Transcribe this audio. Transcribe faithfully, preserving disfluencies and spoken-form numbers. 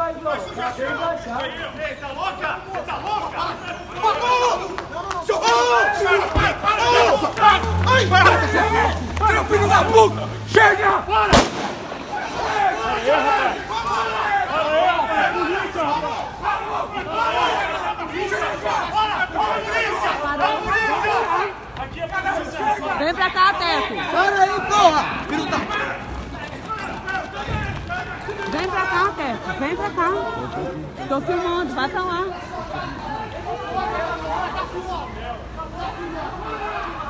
Ei, tá louca? Você tá louca? Ai, para! Meu filho da puta! Chega! Para! Vem pra cá, Teco! Para aí, porra! Filho da... Vem pra cá, Teco! Vem pra cá! Tô filmando, vai pra lá!